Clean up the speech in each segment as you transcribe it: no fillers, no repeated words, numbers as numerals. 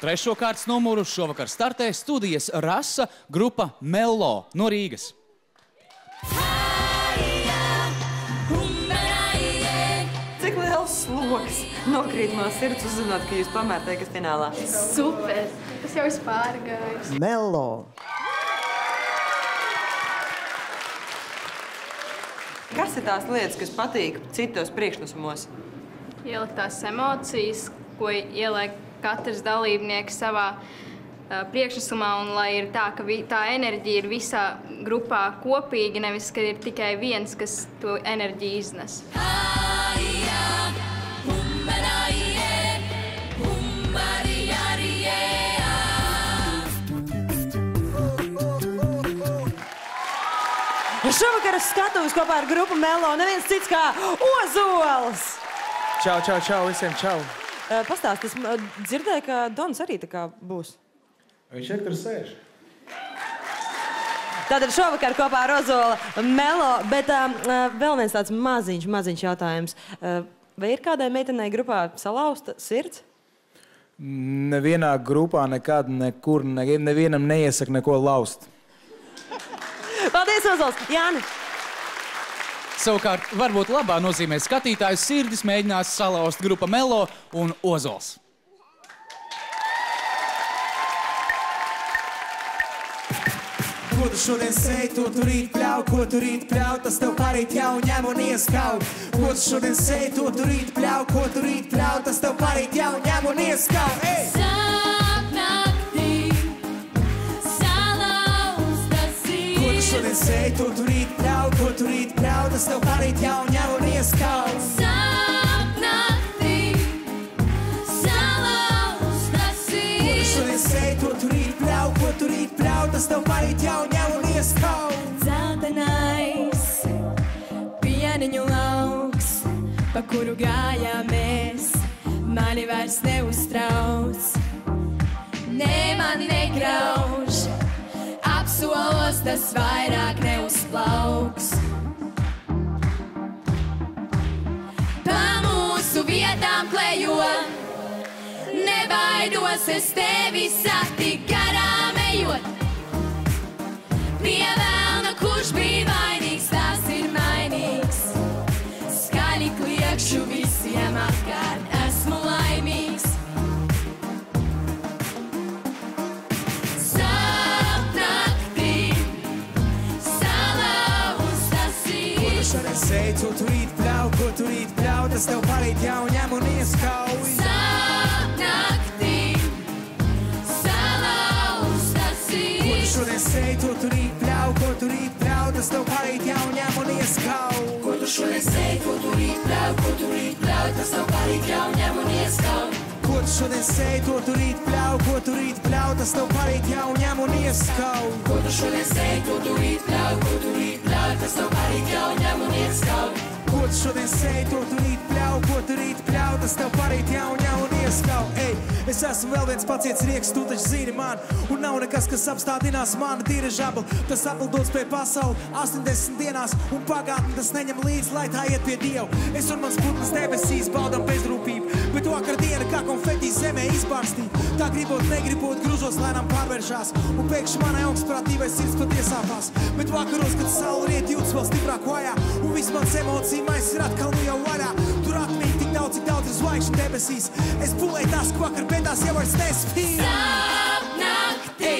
Trešo kārtas numuru šovakar startē studijas Rasa grupa Mello no Rīgas. Cik liels sloks nokrīt no sirds uzzinot, ka jūs tomēr tiekat finālā? Super! Tas jau ir pārgājis. Mello. Kas ir tās lietas, kas patīk citos priekšnesumos? Ielikt tās emocijas, ko ieliek katrs dalībnieks savā priekšnesumā, un lai ir tā, ka tā enerģija ir visā grupā kopīga, nevis, ka ir tikai viens, kas to enerģiju iznes. Šovakar skatuves kopā ar grupu Mello neviens cits kā Ozols. Čau, čau, čau, visiem čau. Pastāst, es dzirdēju, ka Dons arī tā kā būs. Viņš ir tur sēž. Tātad šovakar kopā ar Ozolu Mello, bet vēl viens tāds maziņš jautājums. Vai ir kādai meitenei grupā salauzta sirds? Nevienā grupā nekad, nekur, nevienam neiesaka neko laust. Paldies, Ozols! Jāni! Savukārt, varbūt labā nozīmē skatītāju sirdis mēģinās salauzt grupa Mello un Ozols. Ko tu šodien sēji, to tu rīt pļauj, ko tu rīt pļauj, tas tev parīt jau ņem un ieskauj. Ko tu šodien sēji, to tu rīt pļauj, ko tu rīt pļauj, tas tev parīt jau ņem un ieskauj. Šodien sēji, to tu rīt pļauj, ko tu rīt pļauj, tas tev parīt jau ņem un ieskauj. Sapnaktī, salauzta sirds. Ko tu šodien sēji, to tu rīt pļauj, ko tu rīt pļauj, tas tev parīt jau ņem un ieskauj. Zeltenais pieniņu lauks, pa kuru gājāmies, mani vairs neuztrauc. Ne man negrauž, apsolos, tas vairāk neuzplauks. Pa mūsu vietām klejo, nebaidos es tevi satikt garām ejot. Pie velna, kurš bija vainīgs, tas ir mainīgs. Skaļi kliekšu visiem apkārt, esmu laimīgs. Šodien sēji, to tu rīt pļauj, ko tu rīt pļauj, tas tev parīt jau ņem un ieskauj. Sapnaktī, salauzta sirds. Ko tu šodien sēji, to tu rīt pļauj, ko tu rīt pļauj, tas tev parīt jau ņem un ieskauj. Ko tu šodien sēji, ko tu rīt pļauj, ko tu rīt pļauj, tas tev parīt jau ņem un ieskauj. Ko tu šodien sēji, to tu rīt pļauj, ko tu rīt pļauj, tas tev parīt jau ņem un ieskauj. Ko tu šodien sēji, ko tu rīt pļauj, ko tu rīt pļauj, tas tev parīt jau ņem un ieskauj. Ko tu šodien sēji, to tu rīt pļauj, ko tu rīt pļauj, tas tev parīt jau ņem un ieskauj. Ej, es esmu vēl viens paciets rieks, tu taču zini man, un nav nekas, kas apstādinās mani dirižabli. Tas apeldots pie pasauli 80 dienās, un pagātni tas neņem līdz, lai tā iet pie Dievu. Es un mans putnas debesīs baudam bezrūpību, bet vakar diena kā konfeti zemē izbārstīt. Tā gribot, negribot, grūžos lēnām pārvēršās, un pēkšņi manai augstprātībai sirds pat iesāpās. Bet vakaros, kad saule riet, jūtas vēl stiprāk vajā, un viss mans emocija mais ir atkal nu jau vaļā. Tur atmīt tik daudz, cik daudz ir zvaigžņu debesīs. Es pulēju tās, ka vakar bēdās jau vairs nespīd. Sapnaktī,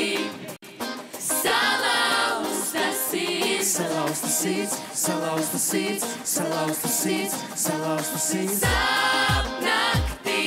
salauzta sirds. Salauzta sirds, salauzta sirds, salauzta sirds, salauzta sirds. Sapnaktī,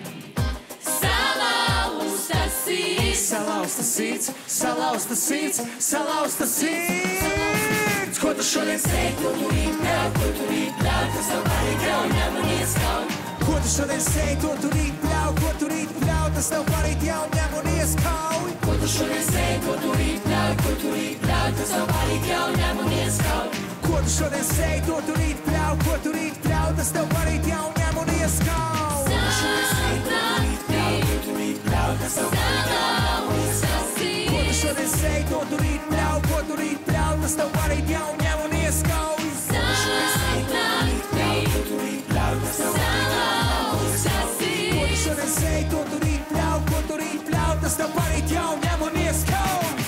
salauzta sirds. Salauzta sirds, salauzta sirds, salauzta sirds. Ko tu šodien sēji, Ko tu rīt pļauj, ko tu rīt pļauj, tas tev parīt jau ņem un ieskauj. ko tu šodien sēji, to tu rīt pļauj, ko tu rīt pļauj, tas tev parīt jau ņem un ieskauj. Ko tu šodien sēji, ko tu rīt pļauj, ko tu rīt pļauj, tas tev parīt jau ņem un ieskauj. Ko tu šodien sēji, to tu rīt pļauj, ko tu rīt pļauj, tas tev parīt jau ņem un ieskauj. Sapnaktī, Ko tu rīt pļauj, tas tev parīt jau ņem un ieskauj. Ko tu šodien sēji, to tu rīt pļauj, ko tu rīt pļauj, tas tev parīt jau ņem un ieskauj. sapnaktī, Ko tu rīt pļauj, tas tev parīt jau ņem un ieskauj. salauzta sirds. Ko tu šodien sēji, to tu rīt pļauj, ko tu rīt pļauj. tas tev parīt jau ņem un ieskaut.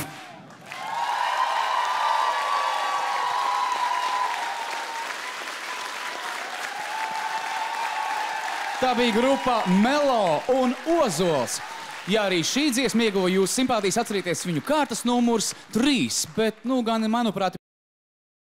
Tā bija grupa Melo un Ozols. Ja arī šī dziesma ieguva jūsu simpātijas, atcerieties viņu kārtas numurs 3, bet, nu, gan, manuprāt,